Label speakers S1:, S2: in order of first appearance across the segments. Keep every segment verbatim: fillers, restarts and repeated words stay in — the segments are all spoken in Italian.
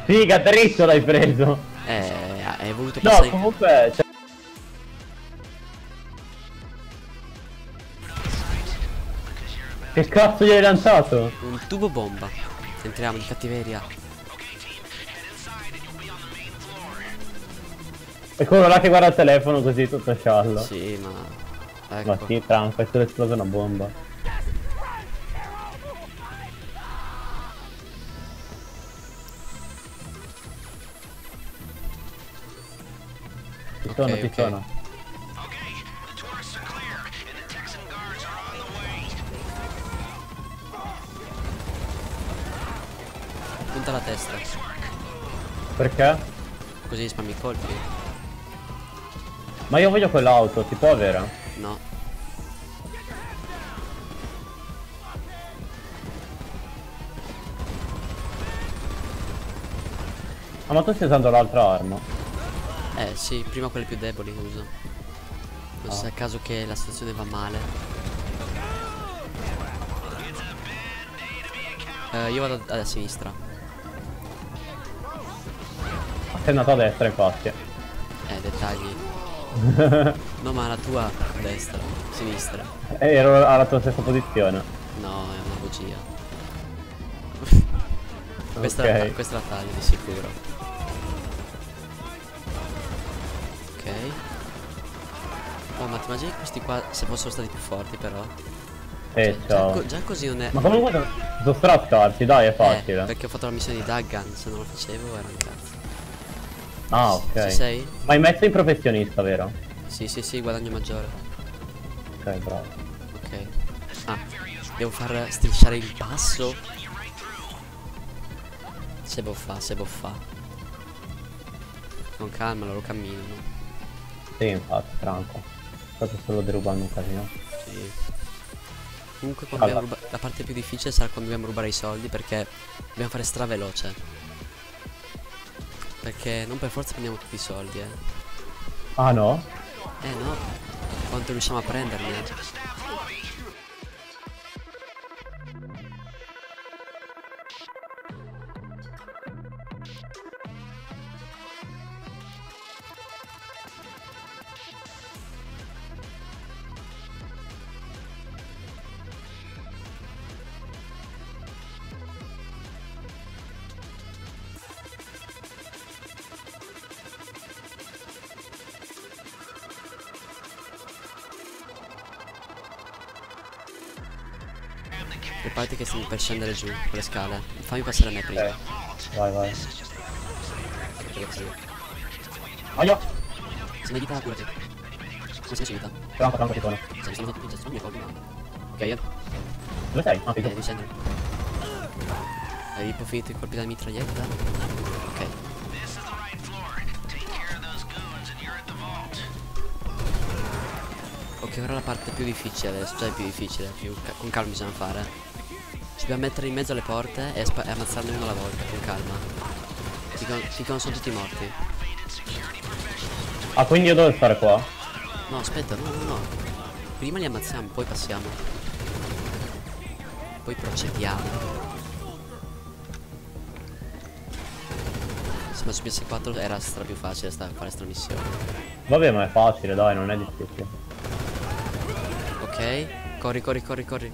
S1: Figa, dritto l'hai preso.
S2: Eh, hai voluto
S1: No,
S2: passare...
S1: comunque... Cioè... Che cazzo gli hai lanciato?
S2: Un tubo bomba. Entriamo di cattiveria.
S1: E quello là che guarda il telefono così tutto sciallo.
S2: Sì, ma... Ecco.
S1: Ma sì, tranca, è solo esplosa una bomba. Ci
S2: Ok,
S1: sono, ci
S2: ok.
S1: sono.
S2: Punta la testa.
S1: Perché?
S2: Così spammi i colpi.
S1: Ma io voglio quell'auto, si può avere?
S2: No.
S1: Ah, ma tu stai usando l'altra arma?
S2: Eh sì, prima quelle più deboli uso. Non so se
S1: Ah.
S2: è a caso che la situazione va male. Eh, io vado a, a sinistra.
S1: Sei andato a destra infatti.
S2: Eh, dettagli. No, ma la tua a destra, sinistra.
S1: E ero alla tua stessa posizione.
S2: No, è una bugia. Questa,
S1: Ok.
S2: è la, questa è la taglia di sicuro. Ok. Oh, ma ti immagini questi qua se fossero stati più forti però?
S1: E
S2: Cioè, già,
S1: ciao.
S2: co- già così non è...
S1: Ma comunque devo straffarti, dai, è
S2: Eh,
S1: facile.
S2: perché ho fatto la missione di Daggan, se non lo facevo era un cazzo.
S1: Ah,
S2: Ci
S1: ok.
S2: sei?
S1: Ma hai messo in professionista, vero?
S2: Sì, sì, sì, guadagno maggiore.
S1: Ok, bravo.
S2: Ok. Ah, devo far strisciare il passo. Se può fa, se può fa. Con calma, loro camminano.
S1: Sì, infatti, tranquillo. Sto solo derubando un casino.
S2: Sì. Comunque quando
S1: Allora.
S2: dobbiamo ruba- la parte più difficile sarà quando dobbiamo rubare i soldi, perché dobbiamo fare straveloce. Perché non per forza prendiamo tutti i soldi, eh.
S1: Ah no?
S2: Eh no. Quanto riusciamo a prenderne? Preparati che stiamo per scendere giù con le scale. Fammi passare a me prima.
S1: Ok. Vai, vai.
S2: Perché così.
S1: Aia!
S2: Se ne vita curati. Come si vita?
S1: Tranquillo, tranquillo, ci sono.
S2: Se mi sono tutti in gesto, non mi ricordo mai. Ok, io.
S1: Dove sei? Ah,
S2: Eh,
S1: figo.
S2: devi scendere. Hai un po' finito i colpi della mitraglietta? Ok. Ok, ora la parte più difficile adesso, cioè più difficile, più ca con calma bisogna fare. Ci dobbiamo mettere in mezzo alle porte e, e ammazzarne uno alla volta, con calma. Finché finché non sono tutti morti.
S1: Ah, quindi io devo stare qua?
S2: No, aspetta, no, no, no. Prima li ammazziamo, poi passiamo. Poi procediamo. Se ma su P S quattro era stra più facile sta fare sta missione.
S1: Vabbè, ma è facile, dai, non è difficile.
S2: Ok, corri, corri, corri, corri.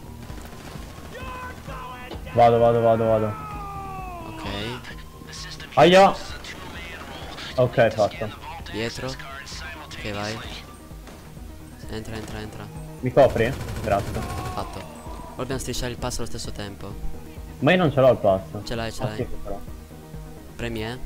S1: Vado, vado, vado, vado.
S2: Ok,
S1: Aia! Ok, fatto.
S2: dietro. Ok, vai. Entra, entra, entra.
S1: Mi copri? Grazie.
S2: Fatto. Ora dobbiamo strisciare il passo allo stesso tempo.
S1: Ma io non ce l'ho il passo.
S2: Ce l'hai, ce
S1: Ah,
S2: l'hai.
S1: sì, ce l'ho.
S2: Premi, eh.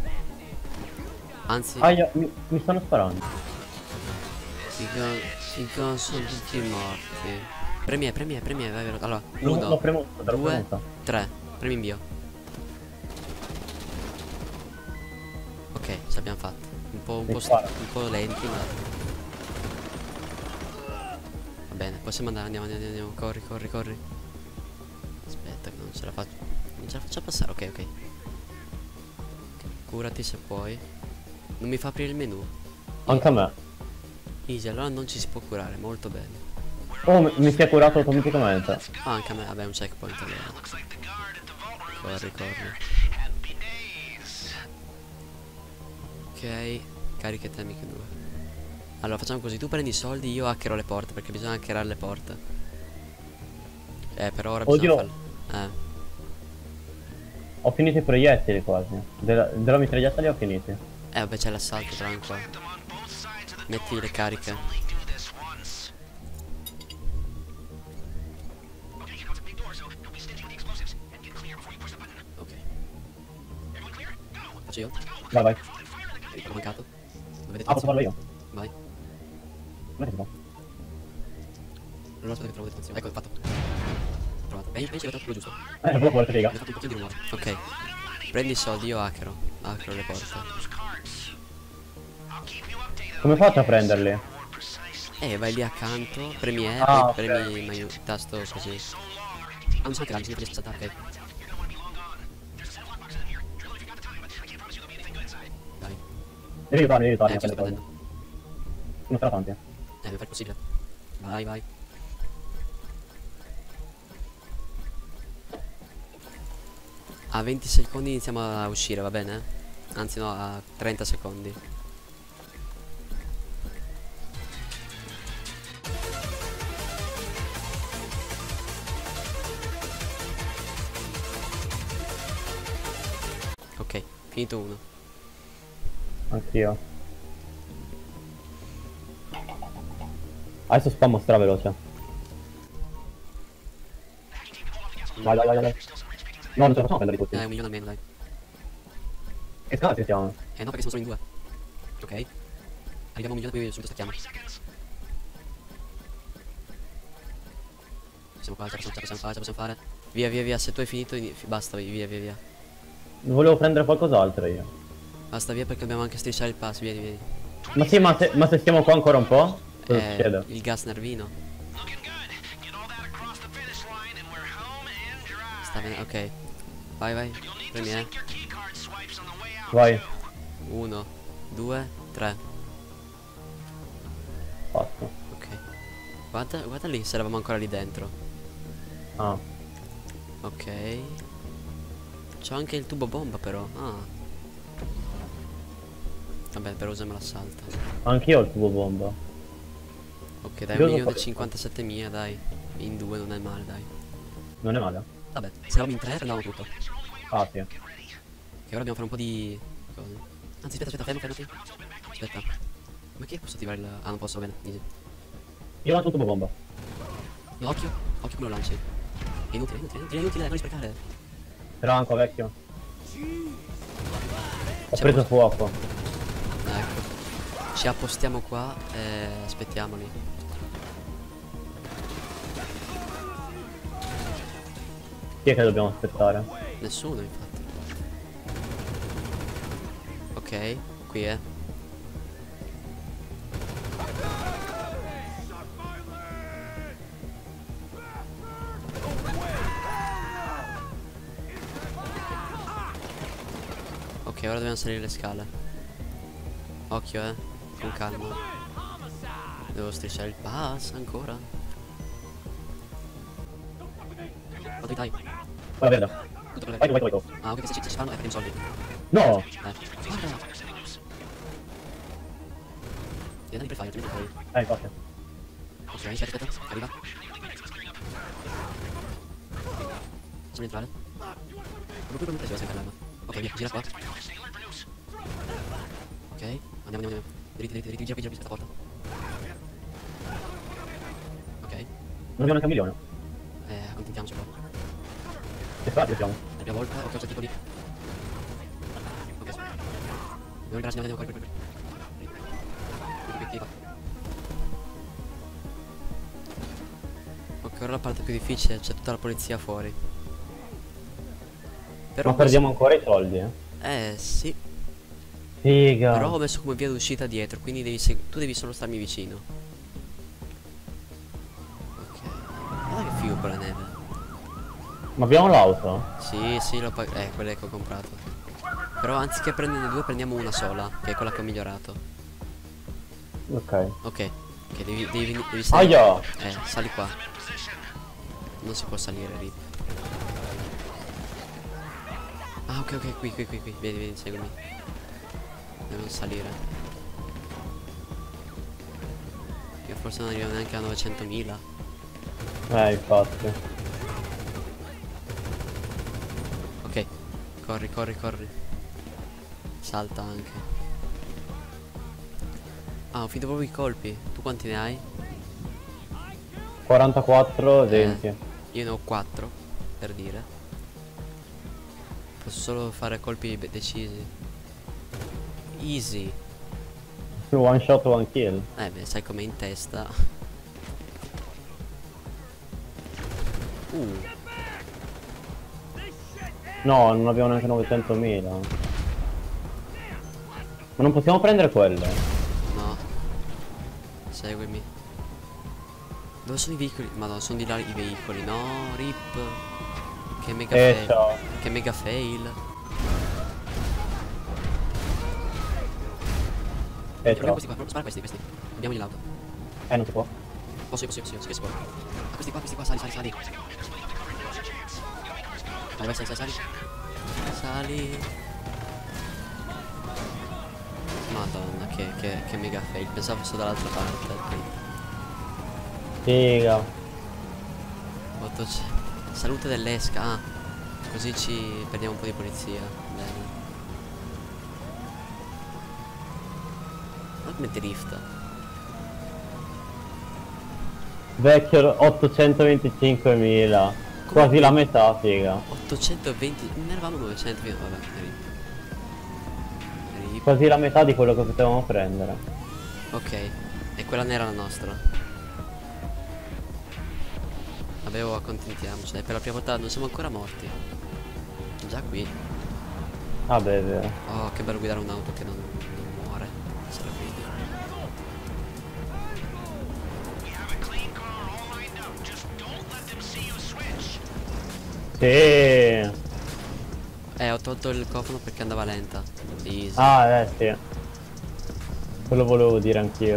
S2: Anzi,
S1: Aia, mi, mi stanno sparando.
S2: dico, dico sono tutti morti. Premi, eh, premi, eh, premi, eh, vai, vai. Allora,
S1: L'ho
S2: uno,
S1: premuto, l'ho
S2: due,
S1: premuto.
S2: tre. Premi invio. Ok, ce l'abbiamo fatta. Un po', un
S1: Mi
S2: po',
S1: spara.
S2: un po' lenti, ma... Va bene, possiamo andare, andiamo, andiamo, andiamo. Corri, corri, corri. Aspetta che non ce la faccio. Non ce la faccio passare, ok, ok. Ok, curati se puoi. Non mi fa aprire il menu.
S1: Anche a me.
S2: Easy, allora non ci si può curare, molto bene.
S1: Oh, mi, mi si è curato automaticamente.
S2: Ah, anche a me, vabbè, un checkpoint allora. Corri, corri. Ok, cariche tecniche due. Allora facciamo così, tu prendi i soldi, io hackerò le porte, perché bisogna hackerare le porte. Eh, per ora bisogna
S1: Oddio.
S2: farlo. Eh.
S1: Ho finito i proiettili quasi. Della, della mitragliata li ho finiti.
S2: Eh vabbè, c'è l'assalto tra un qua. Metti le cariche. Ok. Faccio io?
S1: Vai, vai.
S2: Ho mancato. Dovete
S1: Ah, posso farlo io?
S2: Vai.
S1: Come si fa?
S2: Non aspetta che trovo detenzione. Ecco, fatto. Trovato. Beh, penso che ho fatto quello giusto.
S1: Eh, non può figa.
S2: Ho fatto un pochino di rumore. Ok. Prendi i soldi, io hackero. Hackero le porte.
S1: Come faccio a prenderli?
S2: Eh, vai lì accanto, premi E,
S1: Ah,
S2: poi
S1: ok.
S2: premi il maiu- tasto così. Ah, non so che bisogna riesci a saltare, ok. Dai.
S1: Devi aiutarmi, devi
S2: Eh,
S1: aiutarmi a
S2: ci sto
S1: prendere
S2: prendendo.
S1: soldi. Non ce la fanti.
S2: Eh, devi fare il possibile. Vai, vai. A venti secondi iniziamo a uscire, va bene? Anzi no, a trenta secondi. Ok, finito uno.
S1: Anch'io. Adesso spammo stra veloce. Vai, vai, vai, vai. No, non ce la facciamo a prendere tutti.
S2: Dai, un milione almeno, dai.
S1: Che scala siamo?
S2: Eh no, perché siamo solo in due. Ok. Arriviamo a un milione, poi subito stacchiamo. Siamo qua, ce la possiamo, ce la possiamo fare, ce la possiamo fare. Via, via, via, se tu hai finito, ini- basta, via, via, via.
S1: Volevo prendere qualcos'altro io.
S2: Basta, via, perché dobbiamo anche strisciare il pass, vieni, vieni.
S1: Ma sì, ma se, ma se stiamo qua ancora un po'? Cosa
S2: Eh,
S1: succede?
S2: il gas nervino. Sta bene, ok. Vai, vai, premi eh.
S1: Vai,
S2: Uno, due, tre.
S1: fatto.
S2: Ok. Guarda, guarda lì, se eravamo ancora lì dentro.
S1: Ah,
S2: Ok. C'ho anche il tubo bomba però. Ah. Vabbè, però usiamo l'assalto.
S1: anch'io ho il tubo bomba.
S2: Ok, dai,
S1: Io
S2: un
S1: lo
S2: milione e
S1: faccio.
S2: cinquantasettemila, dai. In due non è male, dai.
S1: Non è male.
S2: Vabbè, se eravamo in tre prendiamo tutto.
S1: Ah, sì.
S2: Che ora dobbiamo fare un po' di cose. Anzi, aspetta, aspetta, fermo, fermati. Aspetta. Ma che posso attivare il... Ah, non posso, va bene, easy.
S1: Io ho il tubo bomba.
S2: No, occhio, occhio come lo lanci. È inutile, è inutile, è inutile, è inutile, non sprecare.
S1: Franco, vecchio. Ho
S2: C'è
S1: preso
S2: posto.
S1: fuoco.
S2: Ecco. Ci appostiamo qua e aspettiamoli.
S1: Chi è che dobbiamo aspettare?
S2: Nessuno, infatti. Ok, qui è. Ok, ora dobbiamo salire le scale. Occhio, eh. Con calma. Devo strisciare il pass ancora. Vado, dai.
S1: Quella verde.
S2: Tutto per
S1: Vai tu, vai tu, vai tu.
S2: Ah, ok, se ci, se ci fanno, eh, prendiamo soldi.
S1: No!
S2: Eh. Guarda. Vieni per fire, vieni per fire.
S1: Eh, infatti.
S2: Ok, aspetta, aspetta, arriva. Facciamo entrare. Proprio per mettere sempre l'arma. Ok, via, gira qua. Ok, andiamo, andiamo, andiamo. Dritti, dritti, dritti, gira, gira, gira, aspetta la porta. Ok,
S1: Non abbiamo neanche un milione.
S2: eh, accontentiamoci un po'.
S1: Che strati siamo?
S2: La prima volta, ok, c'è tipo lì. Ok, aspetta. Dobbiamo liberarci, andiamo, andiamo, corri, corri, corri. Qui, qui, qui, qua. Ok, ora la parte più difficile, c'è tutta la polizia fuori. Però
S1: Ma perdiamo ancora i soldi, eh?
S2: Eh sì,
S1: Figa.
S2: però ho messo come via d'uscita dietro, quindi devi seg- tu devi solo starmi vicino. Ok. Guarda che figo quella neve.
S1: Ma abbiamo l'auto?
S2: Sì, sì, l'ho pag- eh, quelle che ho comprato. Però anziché prenderne due prendiamo una sola, che è quella che ho migliorato.
S1: Ok.
S2: Ok, ok, devi, devi, devi salire.
S1: Aia!
S2: Eh, sali qua. Non si può salire, rip. Ah, ok, ok, qui, qui, qui, qui. Vieni, vieni, seguimi. per non salire. Io forse non arrivo neanche a novecentomila.
S1: Eh, infatti.
S2: Ok, corri, corri, corri. Salta anche. Ah, ho finito proprio i colpi. Tu quanti ne hai?
S1: quarantaquattro, venti.
S2: Eh, io ne ho quattro, per dire. Posso solo fare colpi be- decisi. Easy.
S1: One shot, one kill.
S2: Eh beh, sai com'è in testa. Uh,
S1: No, non abbiamo neanche novecentomila. Ma non possiamo prendere quelle.
S2: no. Seguimi. Dove sono i veicoli? Ma no, sono di là i veicoli. No, rip. Che mega
S1: Eh,
S2: fail.
S1: ciao.
S2: Che mega fail.
S1: Eh,
S2: Andiamo
S1: ciao.
S2: questi qua, spara questi, questi. Andiamogli l'auto.
S1: Eh, non si può.
S2: Posso io, posso io, posso io, sì che si può. Ah, questi qua, questi qua, sali, sali, sali. Vai, vai, sali, sali, sali. Sali. Madonna, che, che, che mega fail. Pensavo fosse dall'altra parte.
S1: Figa.
S2: ottocento. Salute dell'esca, ah. Così ci perdiamo un po' di polizia. Bene. Ma come drift?
S1: Vecchio ottocentoventicinquemila. Quasi la metà, figa.
S2: ottocentoventi. Ne eravamo novecento. Vabbè, rip. Rip.
S1: Quasi la metà di quello che potevamo prendere.
S2: Ok. E quella nera la nostra. Avevo accontentiamoci. Dai, per la prima volta non siamo ancora morti. Già qui.
S1: Ah beh, è vero.
S2: Oh, che bello guidare un'auto che non, non muore. Se la guidi.
S1: Sì.
S2: Eh, ho tolto il cofano perché andava lenta. Easy.
S1: Ah, eh sì. Quello volevo dire anch'io.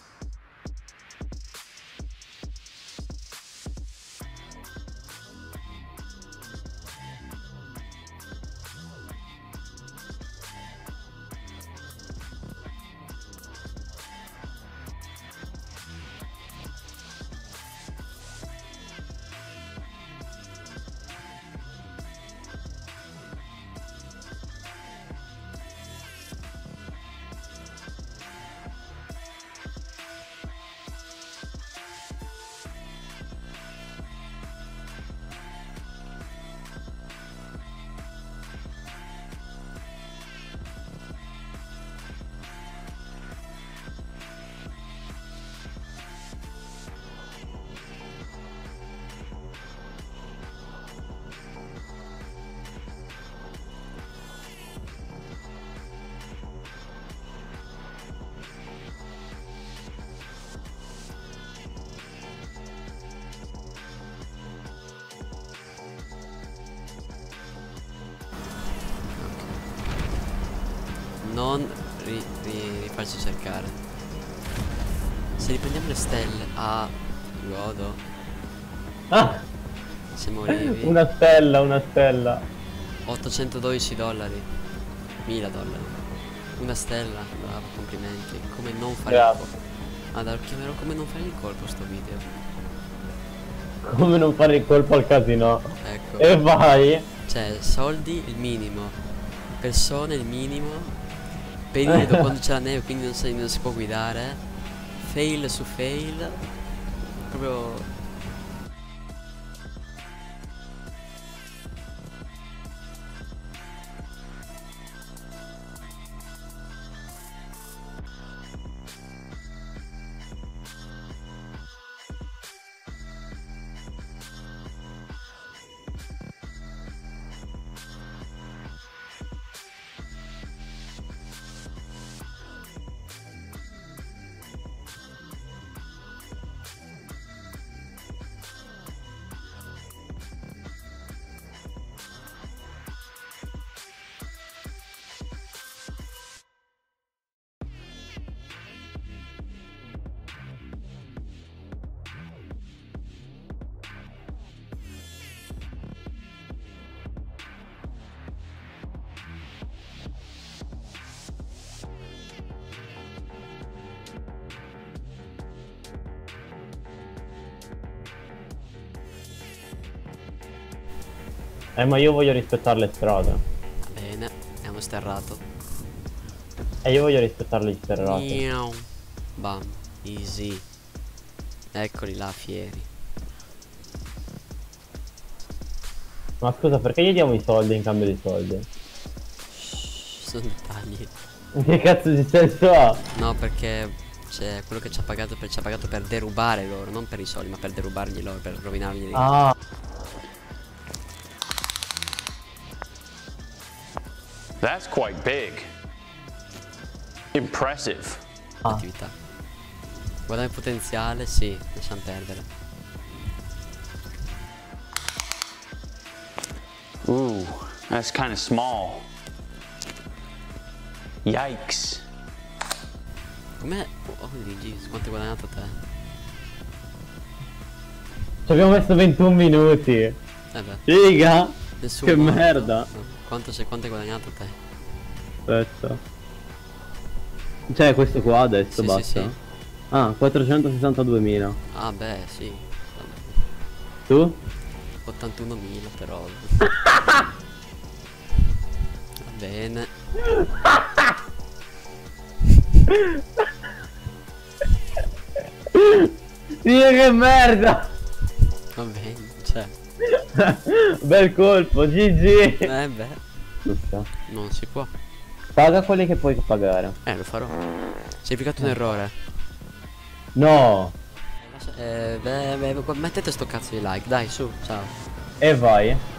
S2: Non ri, ri, rifarci cercare. Se riprendiamo le stelle. Ah, godo.
S1: Ah!
S2: Siamo vivi.
S1: Una stella, una stella.
S2: ottocentododici dollari. mille dollari. Una stella. Bravo, complimenti. Come non fare il
S1: Bravo.
S2: colpo. Ah, lo chiamerò come non fare il colpo sto video.
S1: Come non fare il colpo al casino.
S2: Ecco.
S1: E vai.
S2: Cioè, soldi il minimo. Persone il minimo. Periodo quando c'è la neve quindi non si, non si può guidare. Fail su fail. Proprio.
S1: Eh, ma io voglio rispettare le strade.
S2: Va bene, è uno sterrato.
S1: E io voglio rispettare le sterrate.
S2: Miau. Bam, easy. Eccoli là, fieri.
S1: Ma scusa, perché gli diamo i soldi in cambio di soldi?
S2: Shh, sono dettagli.
S1: Che cazzo di senso ha?
S2: No, perché c'è quello che ci ha pagato per, ci ha pagato per derubare loro, non per i soldi, ma per derubargli loro, per rovinargli.
S1: Ah.
S3: That's quite big. Impressive.
S1: Ah.
S2: Attività. Guadagno potenziale, sì, lasciamo perdere.
S3: Ooh, that's kind of small. Yikes.
S2: Com'è? Holy Jesus, quanto hai guadagnato te?
S1: Ci abbiamo messo ventuno minuti.
S2: Eh beh,
S1: Figa.
S2: nessuno.
S1: Che
S2: morto.
S1: merda.
S2: No. Quanto, sei, quanto hai guadagnato te?
S1: Aspetta. Cioè questo qua adesso
S2: Sì, sì,
S1: basta.
S2: sì.
S1: Ah, quattrocentosessantaduemila.
S2: Ah beh, sì. Vabbè.
S1: Tu?
S2: ottantunomila però. Va bene.
S1: Dio che merda.
S2: Va bene, cioè.
S1: Bel colpo, G G.
S2: Eh beh,
S1: Non so.
S2: non si può.
S1: Paga quelli che puoi pagare.
S2: Eh, lo farò. Si è applicato un errore.
S1: No.
S2: Eh, beh, beh, mettete sto cazzo di like, dai, su, ciao.
S1: E vai.